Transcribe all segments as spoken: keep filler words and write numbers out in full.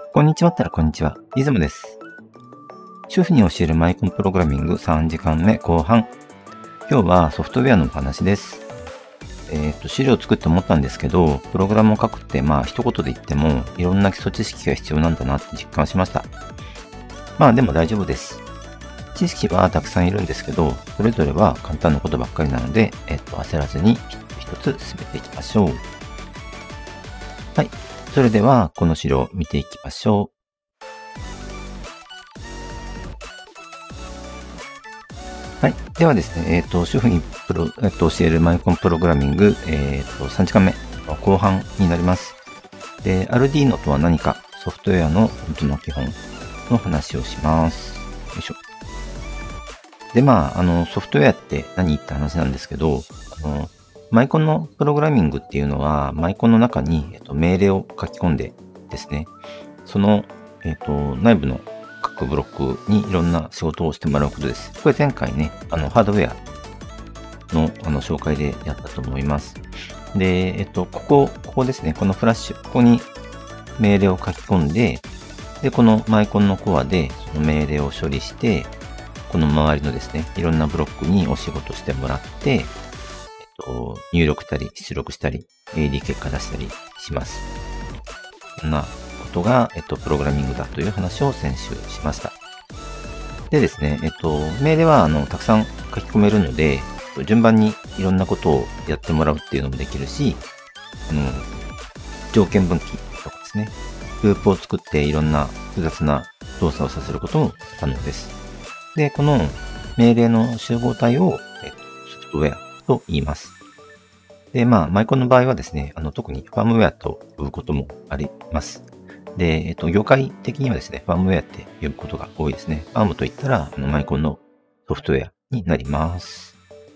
こんにちはったらこんにちは。リズムです。主婦に教えるマイコンプログラミングさんじかんめ後半。今日はソフトウェアのお話です。えっと、資料を作って思ったんですけど、プログラムを書くって、まあ一言で言っても、いろんな基礎知識が必要なんだなって実感しました。まあでも大丈夫です。知識はたくさんいるんですけど、それぞれは簡単なことばっかりなので、えっと、焦らずに一つ進めていきましょう。はい。それでは、この資料を見ていきましょう。はい。ではですね、えっ、ー、と、主婦にプロ、えっ、ー、と、教えるマイコンプログラミング、えっ、ー、と、さんじかんめ、後半になります。で、アルディーノ とは何か、ソフトウェアの本当の基本の話をします。よいしょ。で、まあ、あの、ソフトウェアって何って話なんですけど、あの、マイコンのプログラミングっていうのは、マイコンの中に、えっと、命令を書き込んでですね、その、えっと、内部の各ブロックにいろんな仕事をしてもらうことです。これ前回ね、あの、ハードウェアの、あの、紹介でやったと思います。で、えっと、ここ、ここですね、このフラッシュ、ここに命令を書き込んで、で、このマイコンのコアで、その命令を処理して、この周りのですね、いろんなブロックにお仕事してもらって、えっと、入力したり、出力したり、エーディー 結果出したりします。こんなことが、えっと、プログラミングだという話を先週しました。でですね、えっと、命令は、あの、たくさん書き込めるので、順番にいろんなことをやってもらうっていうのもできるし、あの、条件分岐とかですね、ループを作っていろんな複雑な動作をさせることも可能です。で、この命令の集合体を、えっと、ソフトウェアと言います。で、まあ、マイコンの場合はですね、あの、特にファームウェアと呼ぶこともあります。で、えっと、業界的にはですね、ファームウェアって呼ぶことが多いですね。ファームといったら、あの、マイコンのソフトウェアになります。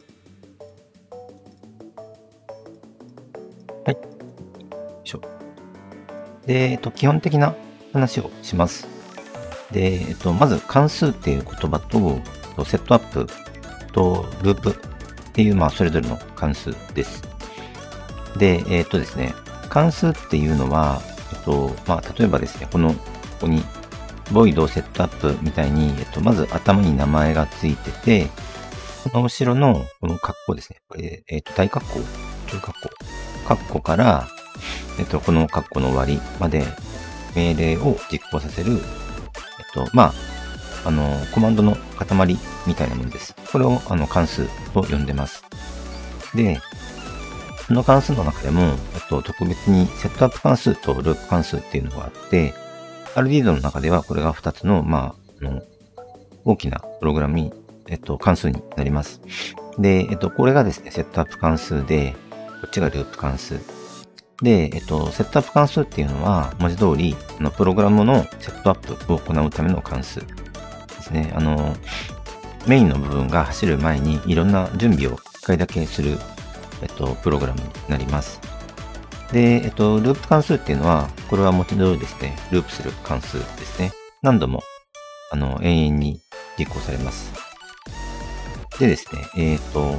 はい。よいしょ。で、えっと、基本的な話をします。で、えっと、まず関数っていう言葉と、セットアップとループっていう、まあ、それぞれの関数です。で、えっとですね、関数っていうのは、えっと、まあ、例えばですね、この、ここに、voidセットアップみたいに、えっと、まず頭に名前がついてて、この後ろの、この括弧ですね、これ、えっと、大括弧、中括弧、括弧から、えっと、この括弧の終わりまで命令を実行させる、えっと、まあ、あの、コマンドの塊みたいなものです。これを、あの、関数と呼んでます。で、その関数の中でも、えっと、特別にセットアップ関数とループ関数っていうのがあって、アルディーノの中ではこれがふたつの、まあ、あの、大きなプログラムに、えっと、関数になります。で、えっと、これがですね、セットアップ関数で、こっちがループ関数。で、えっと、セットアップ関数っていうのは、文字通り、あのプログラムのセットアップを行うための関数ですね。あの、メインの部分が走る前にいろんな準備を一回だけする、えっと、プログラムになります。で、えっと、ループ関数っていうのは、これは文字通りですね、ループする関数ですね。何度も、あの、永遠に実行されます。でですね、えっと、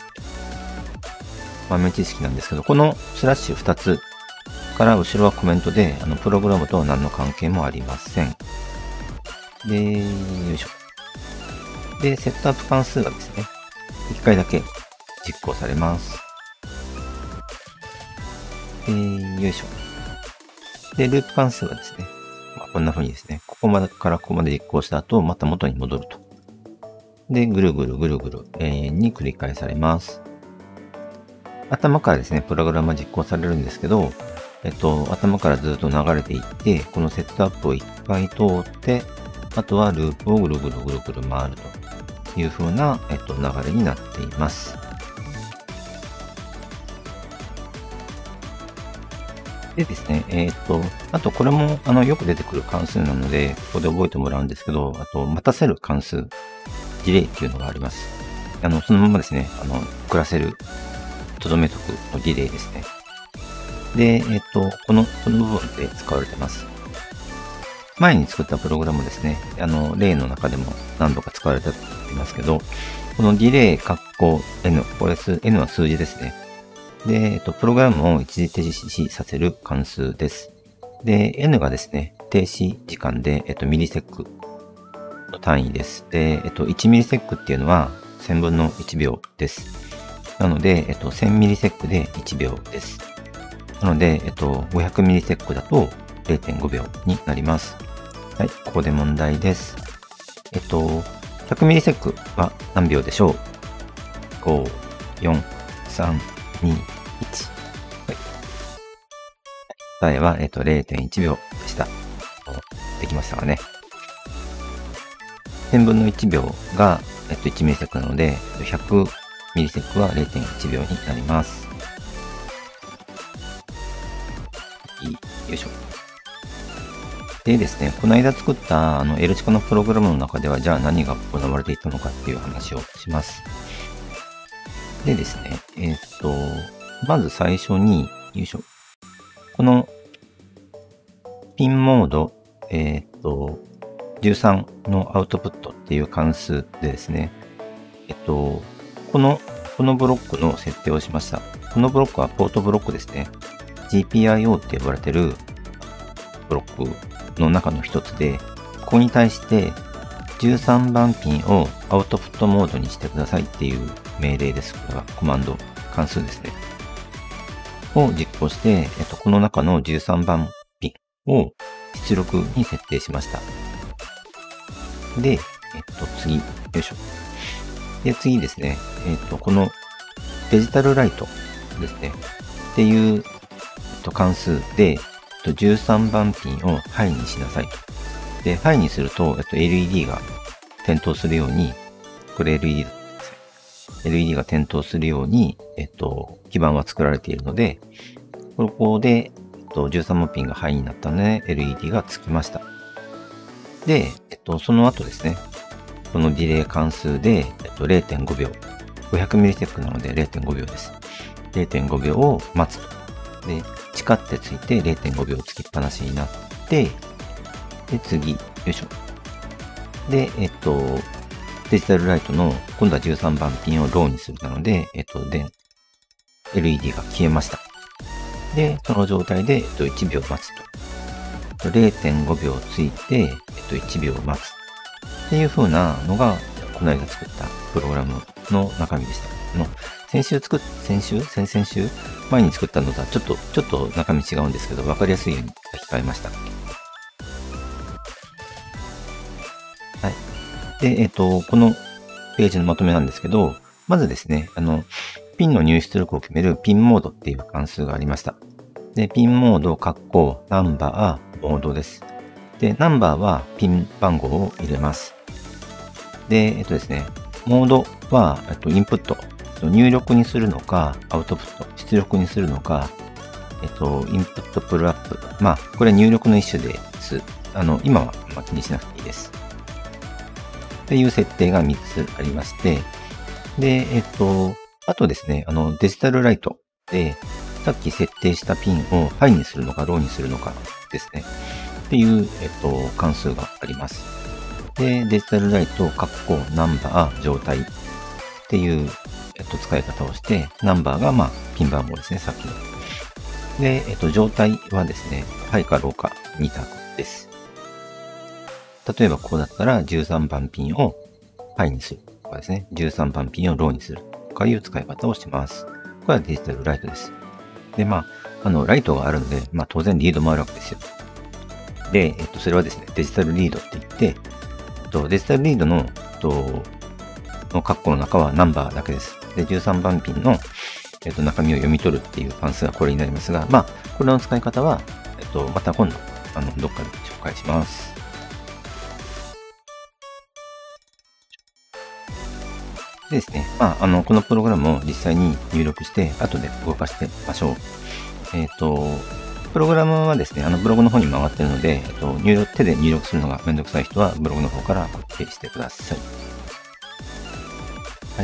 豆知識なんですけど、このスラッシュふたつから後ろはコメントで、あの、プログラムとは何の関係もありません。で、よいしょ。で、セットアップ関数がですね、いっかいだけ実行されます。で、よいしょ。で、ループ関数がですね、まあ、こんな風にですね、ここまでからここまで実行した後、また元に戻ると。で、ぐるぐるぐるぐる永遠に繰り返されます。頭からですね、プログラムは実行されるんですけど、えっと、頭からずっと流れていって、このセットアップをいっかい通って、あとはループをぐるぐるぐるぐる回るという風な、えっと、流れになっています。でですね、えっと、あとこれも、あの、よく出てくる関数なので、ここで覚えてもらうんですけど、あと、待たせる関数、ディレイっていうのがあります。あの、そのままですね、あの、遅らせる、とどめとくのディレイですね。で、えっと、この、この部分で使われてます。前に作ったプログラムですね。あの、例の中でも何度か使われていますけど、このディレイ、カッコ N、これ、N は数字ですね。で、えっと、プログラムを一時停止させる関数です。で、N がですね、 停止時間で、えっと、ミリセックの単位です。で、えっと、いちミリセックっていうのはせんぶんのいちびょうです。なので、えっと、せんミリセックでいちびょうです。なので、えっと、ごひゃくミリセックだと れいてんごびょうになります。はい、ここで問題です。えっと、ひゃくミリセックは何秒でしょう？ ご、よん、さん、に、いち。はい、答えは、えっと、れいてんいちびょうでした。できましたかね。せんぶんのいちびょうが、えっと、いちミリセックなので、ひゃくミリセックは れいてんいちびょうになります。よいしょ。でですね、この間作ったあの L チカのプログラムの中では、じゃあ何が行われていたのかっていう話をします。でですね、えっと、まず最初に、よいしょ。このピンモード、えっと、じゅうさんのアウトプットっていう関数でですね、えっと、この、このブロックの設定をしました。このブロックはポートブロックですね。ジーピーアイオー って呼ばれてるブロックの中の一つで、ここに対してじゅうさんばんピンをアウトプットモードにしてくださいっていう命令です。これはコマンド、関数ですね。を実行して、えっと、この中のじゅうさんばんピンを出力に設定しました。で、えっと、次、よいしょ。で、次ですね、えっと、このデジタルライトですね。っていう、えっと、関数で、えっと、じゅうさんばんピンをハイにしなさいと。で、ハイにすると、えっと、エルイーディー が点灯するように、これ エルイーディー だったんですね。エルイーディー が点灯するように、えっと、基板は作られているので、ここで、えっと、じゅうさんばんピンがハイになったので、エルイーディー がつきました。で、えっと、その後ですね、このディレイ関数で、えっと、れいてんごびょう。ごひゃくミリセックなので れいてんごびょうです。れいてんごびょうを待つと。で、地下ってついて れいてんごびょうつきっぱなしになって、で、次、よいしょ。で、えっと、デジタルライトの、今度はじゅうさんばんピンをローにするなので、えっと、で、エルイーディー が消えました。で、その状態で、えっと、いちびょう待つと。れいてんごびょうついて、えっと、いちびょう待つ。っていう風なのが、この間作ったプログラムの中身でした。の先週作っ、先週先々週前に作ったのとはちょっと、ちょっと中身違うんですけど、わかりやすいように書き換えました。はい。で、えっと、このページのまとめなんですけど、まずですね、あの、ピンの入出力を決めるピンモードっていう関数がありました。で、ピンモード、カッコ、ナンバー、モードです。で、ナンバーはピン番号を入れます。で、えっとですね、モードは、えっと、インプット、入力にするのか、アウトプット、出力にするのか、えっと、インプットプルアップ。まあ、これは入力の一種です。あの、今はまあ気にしなくていいです。っていう設定がみっつありまして、で、えっと、あとですね、あの、デジタルライトで、さっき設定したピンをハイにするのか、ローにするのかですね。っていう、えっと、関数があります。で、デジタルライト、カッコ、ナンバー、状態っていう、えっと、使い方をして、ナンバーが、まあ、ピン番号ですね、さっきの。で、えっと、状態はですね、ハイかローかに択です。例えば、こうだったら、じゅうさんばんピンをハイにするとかですね、じゅうさんばんピンをローにするとかいう使い方をします。これはデジタルライトです。で、まあ、あの、ライトがあるので、まあ、当然リードもあるわけですよ。で、えっと、それはですね、デジタルリードって言って、えっと、デジタルリードの、えっと、の括弧の中はナンバーだけです。で、じゅうさんばんピンの、えっと、中身を読み取るっていう関数がこれになりますが、まあ、これの使い方は、えっと、また今度、あの、どっかで紹介します。でですね、まあ、あの、このプログラムを実際に入力して、後で動かしてみましょう。えっと、プログラムはですね、あの、ブログの方に回ってるので、えっと、入力、手で入力するのがめんどくさい人は、ブログの方からコピペしてください。はい。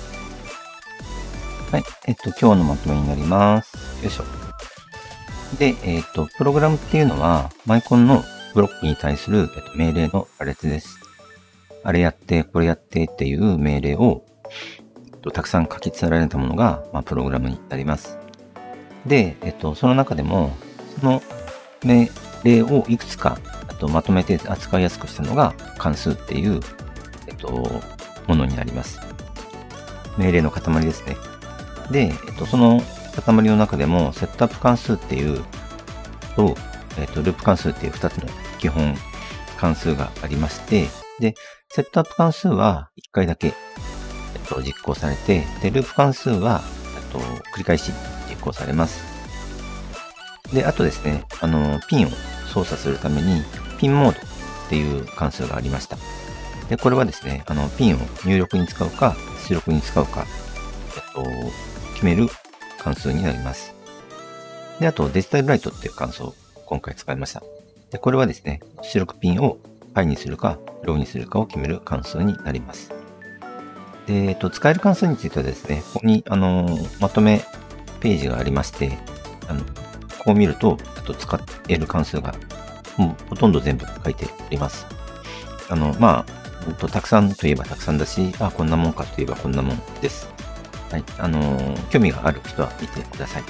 はい。えっと、今日のまとめになります。よいしょ。で、えっと、プログラムっていうのは、マイコンのブロックに対する、えっと、命令の羅列です。あれやって、これやってっていう命令を、えっと、たくさん書き伝えられたものが、まあ、プログラムになります。で、えっと、その中でも、その命例をいくつかあとまとめて扱いやすくしたのが関数っていう、えっと、ものになります。命令の塊ですね。で、えっと、その塊の中でも、セットアップ関数っていうと、えっと、ループ関数っていうふたつの基本関数がありまして、で、セットアップ関数はいっかいだけ、えっと、実行されて、で、ループ関数は、えっと、繰り返し実行されます。で、あとですね、あの、ピンを操作するために、ピンモードっていう関数がありました。で、これはですね、あの、ピンを入力に使うか、出力に使うか、えっと、決める関数になります。で、あとデジタルライトっていう関数を今回使いました。で、これはですね、出力ピンをハイにするか、ローにするかを決める関数になります。で、えっと、使える関数についてはですね、ここに、あの、まとめページがありまして、あの、ここを見ると、あと使える関数が、もうほとんど全部書いてあります。あの、まあ、とたくさんといえばたくさんだし、あ、こんなもんかといえばこんなもんです。はい。あのー、興味がある人は見てください。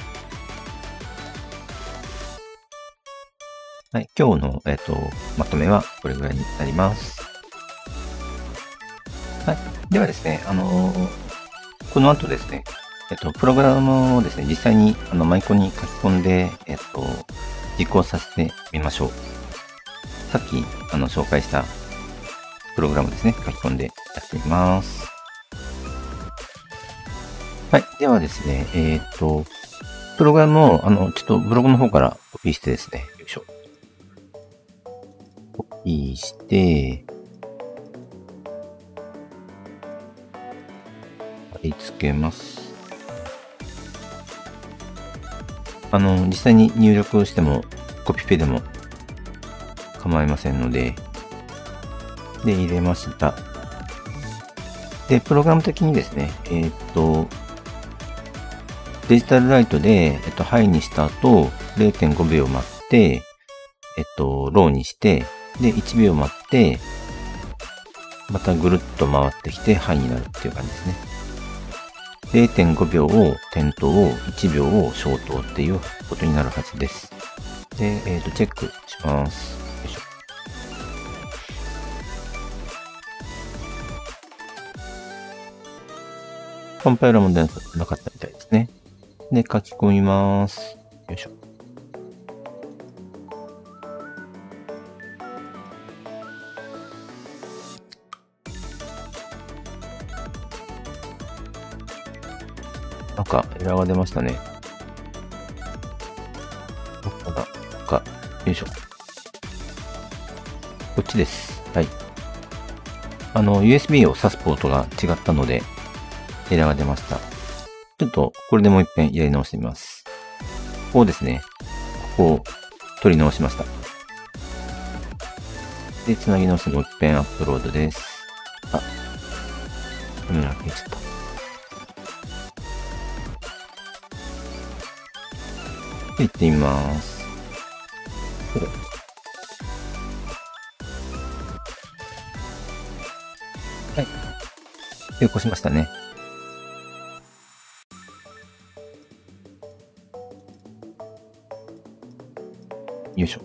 はい。今日の、えっと、まとめはこれぐらいになります。はい。ではですね、あのー、この後ですね、えっと、プログラムをですね、実際にあのマイコンに書き込んで、えっと、実行させてみましょう。さっき、あの、紹介したプログラムですね、書き込んでやってみます。はい。ではですね、えっと、プログラムを、あの、ちょっとブログの方からコピーしてですね、よいしょ。コピーして、貼り付けます。あの、実際に入力しても、コピペでも構いませんので、で、入れました。で、プログラム的にですね、えっと、デジタルライトで、えっと、ハイにした後、れいてんごびょう待って、えっと、ローにして、で、いちびょう待って、またぐるっと回ってきて、ハイになるっていう感じですね。れいてんごびょうを点灯を、いちびょうを消灯っていうことになるはずです。で、えっと、チェックします。よいしょ。コンパイラー問題なかったみたいですね。で、書き込みます。よいしょ。なんか、エラーが出ましたね。どこだどっか、よいしょ。こっちです。はい。あの、ユーエスビー を挿すポートが違ったので、エラーが出ました。ちょっと、これでもう一遍やり直してみます。ここですね。ここを取り直しました。で、つなぎ直してもう一遍アップロードです。あ、カメラ消えちゃった。で、行ってみます。はい。成功しましたね。よいしょ。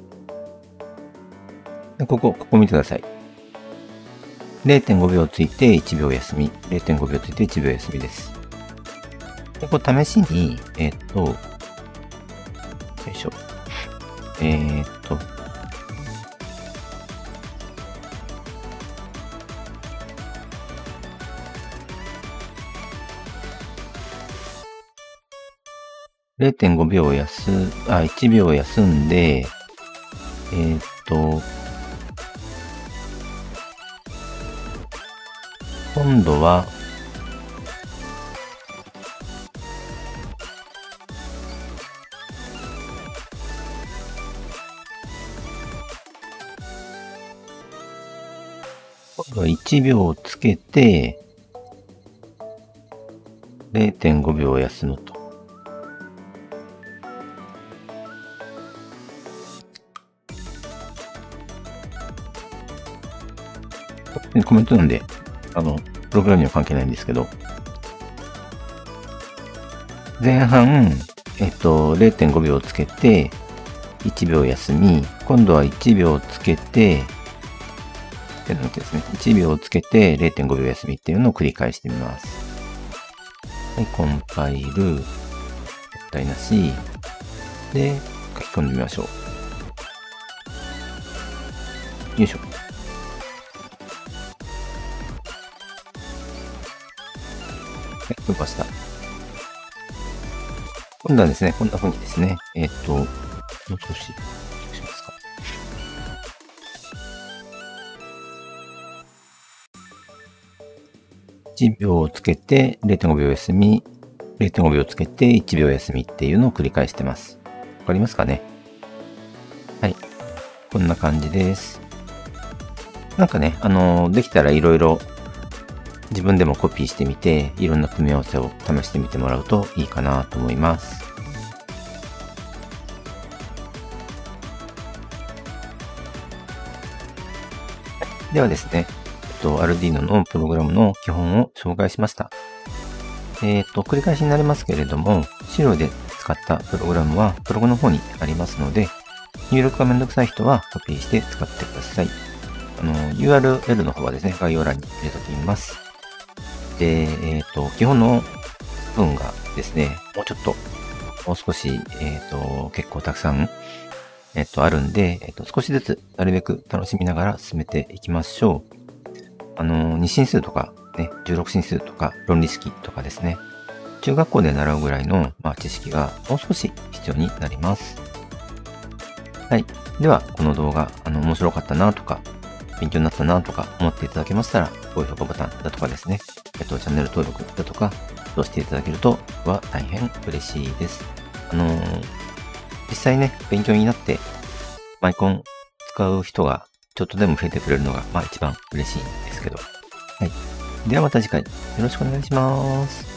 でここ、ここ見てください。れいてんごびょうついていちびょう休み。れいてんごびょうついていちびょう休みです。で、これ試しに、えっと、よいしょ。えー、っと、れいてんごびょう休、あ、いちびょう休んで、えー、っと、今度は、今度はいちびょうつけて、れいてんごびょう休むと。コメントなんで、あの、プログラムには関係ないんですけど、前半、えっと、れいてんごびょうつけて、 いちびょう休み、今度はいちびょうつけて、手の向きですね。いちびょうつけて れいてんごびょう休みっていうのを繰り返してみます。はい、コンパイル、絶対なし。で、書き込んでみましょう。よいしょ。はい、動かした。今度はですね、こんな風にですね、えっと、もう少し、しますか。いちびょうつけて れいてんごびょう休み、れいてんごびょうつけていちびょう休みっていうのを繰り返してます。わかりますかね？はい。こんな感じです。なんかね、あのー、できたらいろいろ自分でもコピーしてみて、いろんな組み合わせを試してみてもらうといいかなと思います。ではですね、えっと、Arduino のプログラムの基本を紹介しました。えっと、繰り返しになりますけれども、資料で使ったプログラムはブログの方にありますので、入力がめんどくさい人はコピーして使ってください。あの、ユーアールエル の方はですね、概要欄に入れておきます。で、えっと、基本の部分がですね、もうちょっと、もう少し、えっと、結構たくさん、えっと、あるんで、えっと、少しずつなるべく楽しみながら進めていきましょう。あの、二進数とか、ね、じゅうろく進数とか、論理式とかですね、中学校で習うぐらいの、まあ、知識がもう少し必要になります。はい。では、この動画、あの、面白かったなとか、勉強になったなとか思っていただけましたら、高評価ボタンだとかですね、えっと、チャンネル登録だとか、押していただけるとは大変嬉しいです。あのー、実際ね、勉強になって、マイコン使う人がちょっとでも増えてくれるのが、まあ一番嬉しいんですけど。はい。ではまた次回、よろしくお願いします。